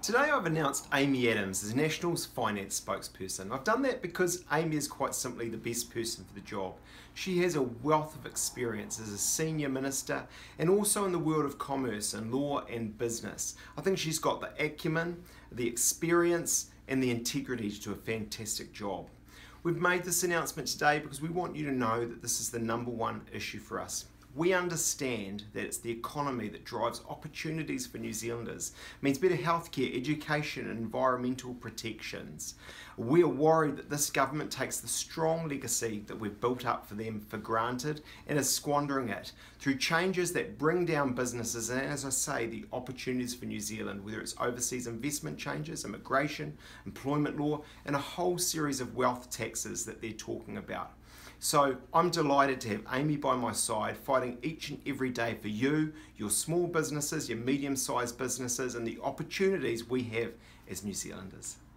Today I've announced Amy Adams as National's Finance Spokesperson. I've done that because Amy is quite simply the best person for the job. She has a wealth of experience as a senior minister and also in the world of commerce and law and business. I think she's got the acumen, the experience and the integrity to do a fantastic job. We've made this announcement today because we want you to know that this is the #1 issue for us. We understand that it's the economy that drives opportunities for New Zealanders. It means better healthcare, education and environmental protections. We are worried that this government takes the strong legacy that we've built up for them for granted and is squandering it through changes that bring down businesses and, as I say, the opportunities for New Zealand, whether it's overseas investment changes, immigration, employment law and a whole series of wealth taxes that they're talking about. So I'm delighted to have Amy by my side fighting each and every day for you, your small businesses, your medium-sized businesses and the opportunities we have as New Zealanders.